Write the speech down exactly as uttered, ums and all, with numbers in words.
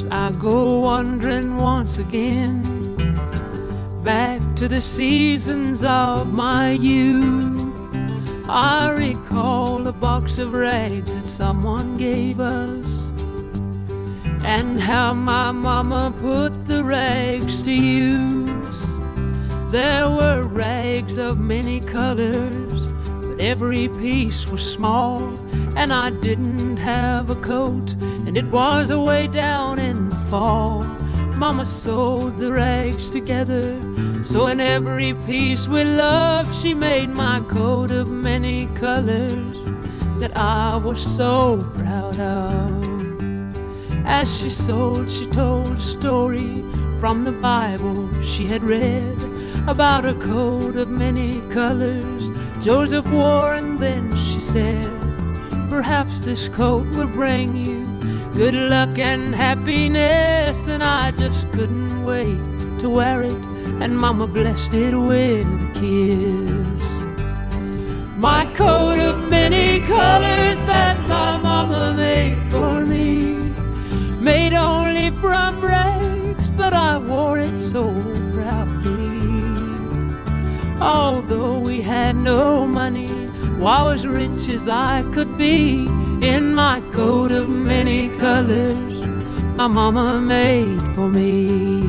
I go wandering once again back to the seasons of my youth. I recall a box of rags that someone gave us, and how my mama put the rags to use. There were rags of many colors, but every piece was small, and I didn't have a coat, and it was away down in the fall. Mama sewed the rags together, so in every piece with love she made my coat of many colors that I was so proud of. As she sewed, she told a story from the Bible she had read about a coat of many colors Joseph wore, and then she said, perhaps this coat will bring you good luck and happiness. And I just couldn't wait to wear it, and Mama blessed it with a kiss. My coat of many colors that my mama made for me, made only from rags, but I wore it so proudly. Although we had no money, well, as rich as I could be, in my coat of many colors my mama made for me.